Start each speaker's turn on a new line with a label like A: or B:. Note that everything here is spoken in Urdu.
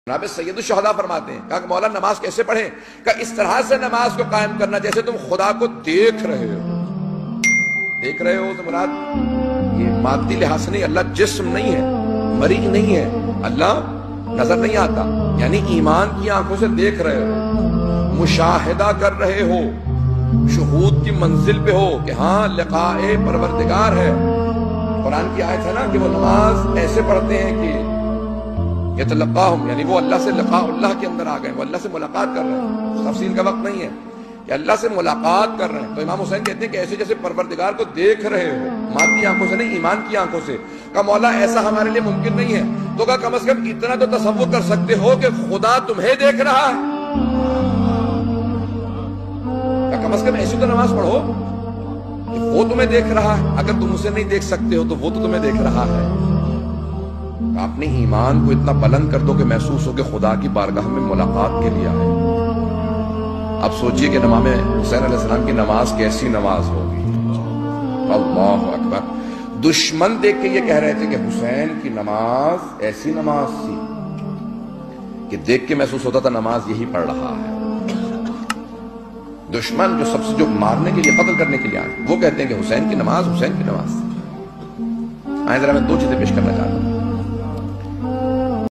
A: جناب سید الشہداء فرماتے ہیں کہا کہ مولا نماز کیسے پڑھیں؟ کہا اس طرح سے نماز کو قائم کرنا جیسے تم خدا کو دیکھ رہے ہو۔ دیکھ رہے ہو تو مراد یہ مادی لحاظ سے نہیں، اللہ جسم نہیں ہے، مریض نہیں ہے، اللہ نظر نہیں آتا، یعنی ایمان کی آنکھوں سے دیکھ رہے ہو، مشاہدہ کر رہے ہو، شہود کی منزل پہ ہو کہ ہاں لقاء پروردگار ہے۔ قرآن کی آیت ہے نا کہ وہ نماز ایسے پڑھتے ہیں کہ یتلقاہم، یعنی وہ اللہ سے لقاء اللہ کے اندر آ گئے، وہ اللہ سے ملاقات کر رہے ہیں۔ تفصیل کا وقت نہیں ہے کہ اللہ سے ملاقات کر رہے ہیں۔ تو امام حسین کہتے ہیں کہ ایسے جیسے پروردگار کو دیکھ رہے ہو، مادی آنکھوں سے نہیں، ایمان کی آنکھوں سے۔ کہا مولا ایسا ہمارے لیے ممکن نہیں ہے، تو کہا کم از کم اتنا تو تصور کر سکتے ہو کہ خدا تمہیں دیکھ رہا ہے۔ کہا کم از کم ایسی تو نماز پڑھو کہ وہ تمہیں دیکھ رہا ہے، اگر تم اسے نہیں دیکھ سکتے ہو تو وہ تو تمہیں دیکھ رہا ہے۔ اپنے ایمان کو اتنا بلند کر دو کہ محسوس ہو کہ خدا کی بارگاہ میں ملاقات کے لیے آئے۔ اب سوچئے کہ امام حسین علیہ السلام کی نماز کیسی نماز ہوگی۔ اللہ اکبر۔ دشمن دیکھ کے یہ کہہ رہے تھے کہ حسین کی نماز ایسی نماز تھی کہ دیکھ کے محسوس ہوتا تھا نماز یہی پڑھ رہا ہے۔ دشمن جو سب سے جو مارنے کے لیے، قتل کرنے کے لیے آئے، وہ کہتے ہیں کہ حسین کی نماز تھی۔ آئیں ذرا میں دو چیزیں پیش کرنا چاہتا ہوں۔